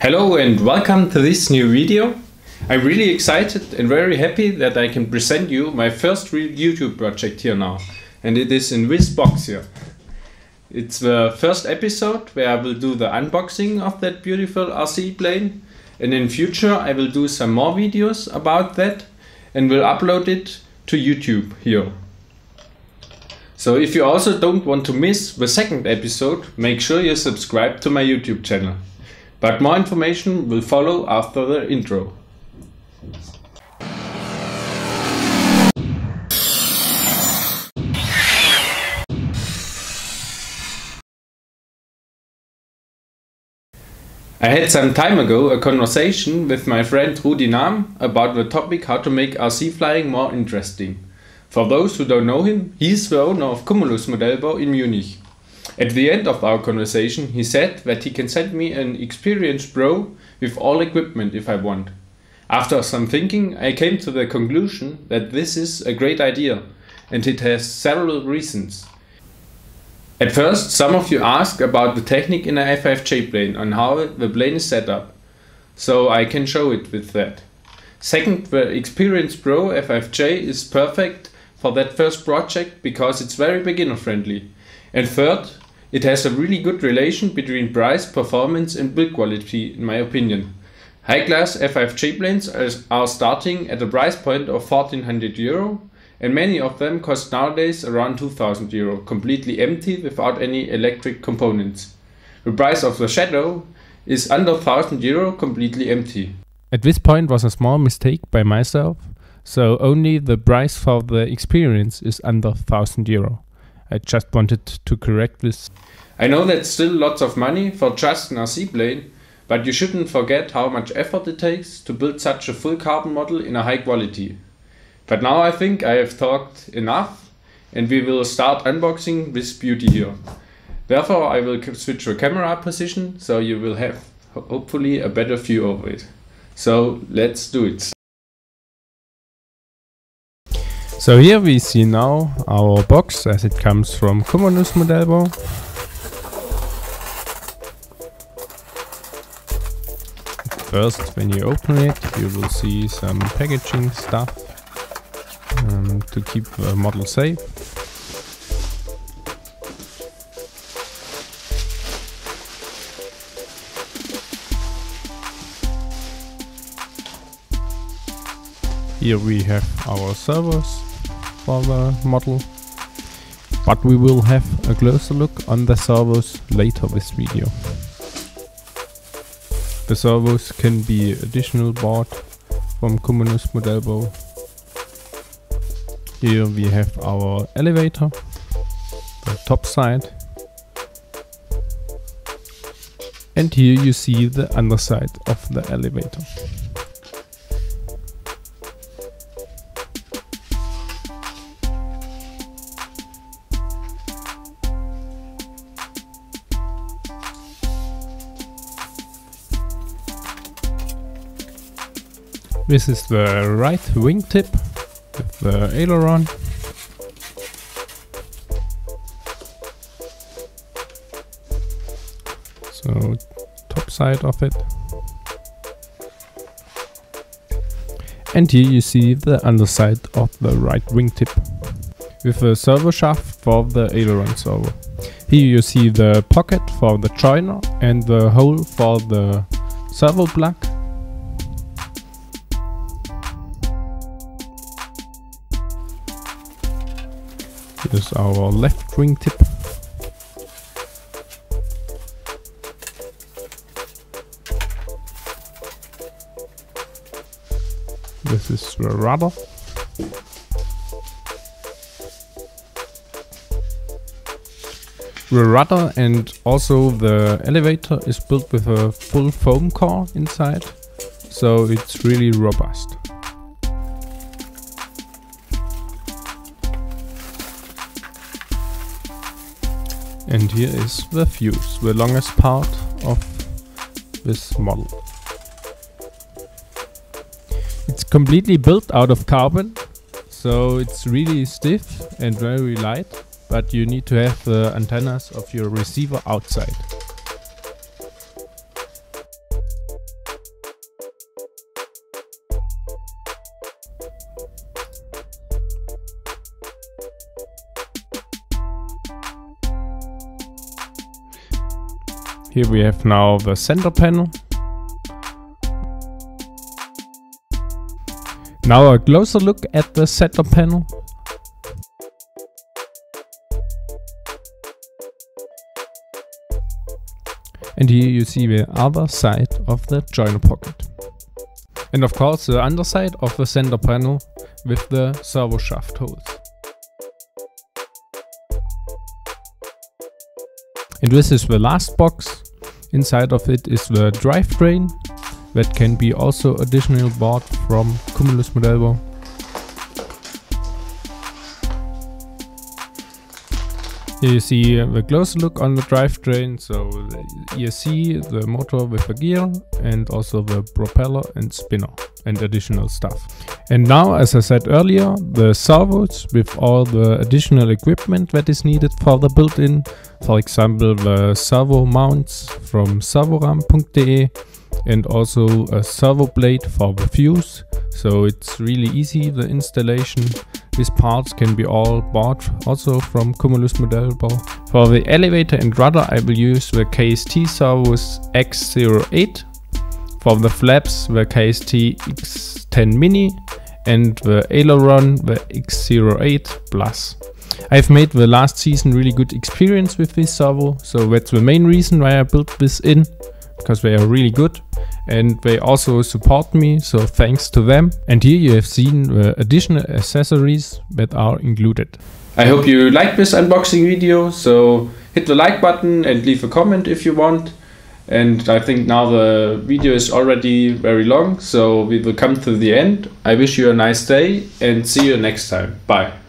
Hello and welcome to this new video. I'm really excited and very happy that I can present you my first real YouTube project here now, and it is in this box here. It's the first episode where I will do the unboxing of that beautiful RC plane, and in future I will do some more videos about that and will upload it to YouTube here. So if you also don't want to miss the second episode, make sure you subscribe to my YouTube channel. But more information will follow after the intro. I had some time ago a conversation with my friend Rudi Nahm about the topic how to make RC flying more interesting. For those who don't know him, he is the owner of Cumulus Modellbau in Munich. At the end of our conversation, he said that he can send me an experienced pro with all equipment if I want. After some thinking, I came to the conclusion that this is a great idea, and it has several reasons. At first, some of you ask about the technique in a FFJ plane and how the plane is set up, so I can show it with that. Second, the experienced pro FFJ is perfect for that first project because it's very beginner friendly. And third, it has a really good relation between price, performance and build quality in my opinion. High-class FFJ planes are starting at a price point of 1400 euro, and many of them cost nowadays around 2000 euro, completely empty without any electric components. The price of the Shadow is under 1000 euro, completely empty. At this point was a small mistake by myself, so only the price for the experience is under 1000 euro. I just wanted to correct this. I know that's still lots of money for just an RC plane, but you shouldn't forget how much effort it takes to build such a full carbon model in a high quality. But now I think I have talked enough and we will start unboxing this beauty here. Therefore I will switch the camera position so you will have hopefully a better view of it. So let's do it. So here we see now our box as it comes from Cumulus Modellbau. First, when you open it, you will see some packaging stuff to keep the model safe. Here we have our servos for the model, but we will have a closer look on the servos later this video. The servos can be additional bought from Cumulus Modellbau. Here we have our elevator, the top side, and here you see the underside of the elevator. This is the right wingtip with the aileron. So top side of it. And here you see the underside of the right wingtip with a servo shaft for the aileron servo. Here you see the pocket for the joiner and the hole for the servo plug. Here's our left wingtip. This is the rudder. The rudder and also the elevator is built with a full foam core inside, so it's really robust. And here is the fuse, the longest part of this model. It's completely built out of carbon, so it's really stiff and very light, but you need to have the antennas of your receiver outside. Here we have now the center panel. Now a closer look at the center panel. And here you see the other side of the joiner pocket. And of course the underside of the center panel with the servo shaft holes. And this is the last box. Inside of it is the drivetrain that can be also additionally bought from Cumulus Modellbau. Here you see the closer look on the drivetrain, so the ESC, the motor with the gear, and also the propeller and spinner and additional stuff. And now, as I said earlier, the servos with all the additional equipment that is needed for the built-in, for example the servo mounts from servoram.de and also a servo blade for the fuse, so it's really easy, the installation. These parts can be all bought also from Cumulus Modellbau. For the elevator and rudder I will use the KST servos X08. For the flaps the KST X10 Mini and the aileron the X08 Plus. I've made the last season really good experience with this servo, so that's the main reason why I built this in, because they are really good and they also support me, so thanks to them. And here you have seen the additional accessories that are included. I hope you liked this unboxing video, so hit the like button and leave a comment if you want. And I think now the video is already very long, so we will come to the end. I wish you a nice day and see you next time. Bye.